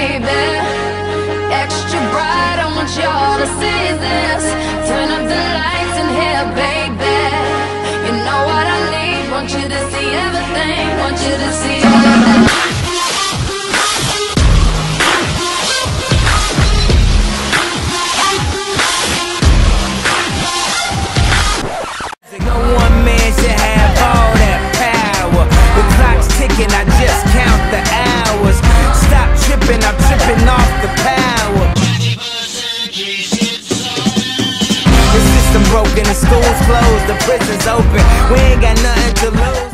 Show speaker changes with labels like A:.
A: baby. Extra bright, I want y'all to see this. Turn up the lights in here, baby. You know what I need, want you to see everything, want you to see everything.
B: No one man should have all that power. The clock's ticking, I just count the hours. Stop tripping, I'm tripping off the power. The system broken, the school's closed, the prison's open. We ain't got nothing to lose.